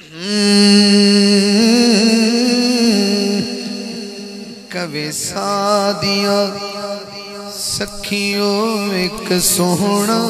کبھی سادیاں سکھیوں ایک سوہنا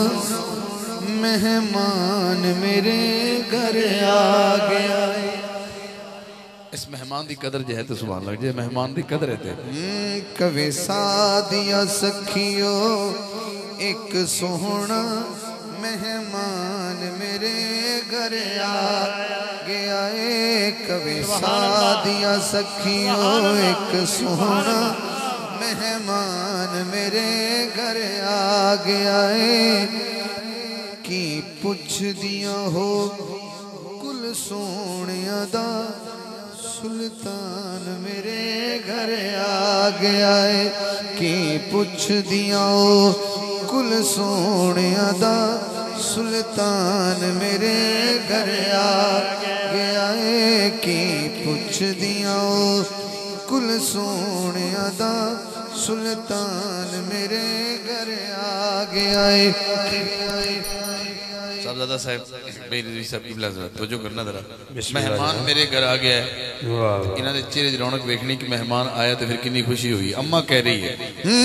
مہمان میرے گھر آ گیا. اس مہمان دی قدر جو ہے تو سبحان اللہ جی مہمان دی قدر ہے تے. کبھی سادیاں سکھیوں ایک سوہنا مہمان میرے گھر آ گیا ہے. کبھی سادیاں سکھیوں ایک سوہنا مہمان میرے گھر آ گیا ہے. کی پوچھ دیا ہو کل سونیاں دا سلطان میرے گھر آ گیا ہے. کی پوچھ دیا ہو کل سونیاں دا سلطان میرے گھر آ گیا ہے. کی پوچھ دیا ہو کل سونیاں دا سلطان میرے گھر آ گیا ہے. صاحبزادہ صاحب میری صاحب کی ملازمت توجہ کرنا ذرا. مہمان میرے گھر آ گیا ہے. انہاں دے چہرے دی رونق دیکھنی کہ مہمان آیا تو پھر کتنی خوشی ہوئی. اماں کہہ رہی ہے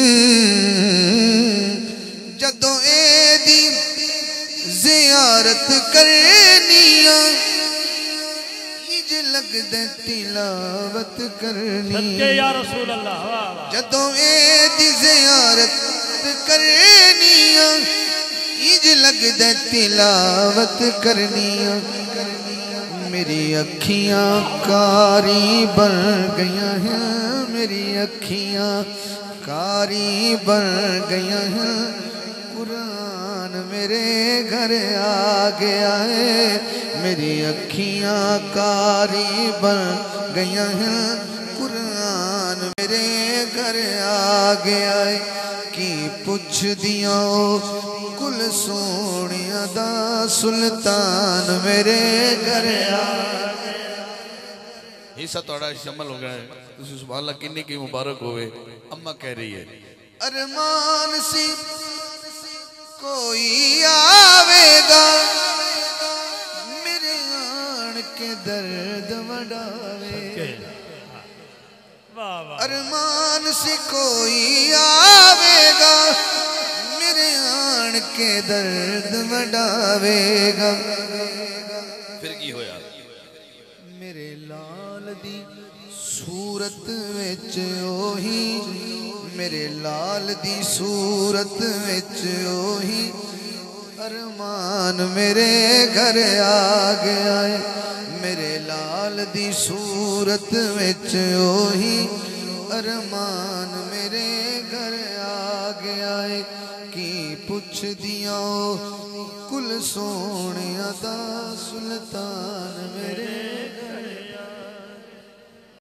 جدوں اے دی زیارت کرنیاں اج لگ دے تلاوت کرنی. صدقے یا رسول اللہ. جدوں اے دی زیارت کرنیاں اج لگ دے تلاوت کرنیاں. میری اکھیاں کاری بن گئیاں ہیں. میری اکھیاں کاری بن گئیاں ہیں. قرآن میرے گھر آ گیا ہے. میری اکھیاں کاری بن گئیاں ہیں. قرآن میرے گھر آ گیا ہے. کی پوچھ دیا کل سونیاں دا سلطان میرے گھر آ گیا. حصہ توڑا شمل ہو گیا ہے. تسی سبحان اللہ کنی کی مبارک ہوئے. اماں کہہ رہی ہے ارمان سی کوئی آوے گا میرے آن کے درد وڈاوے. ارمان سی کوئی آوے گا میرے آن کے درد وڈاوے گا. پھر کی ہویا میرے لال دی صورت وچ اوہی. میرے لال دی صورت وچ اوہی ارمان میرے گھر آ گیا ہے. میرے لال دی صورت وچ اوہی ارمان میرے گھر آ گیا ہے. کی پوچھ دیا کل سونیاں دا سلطان میرے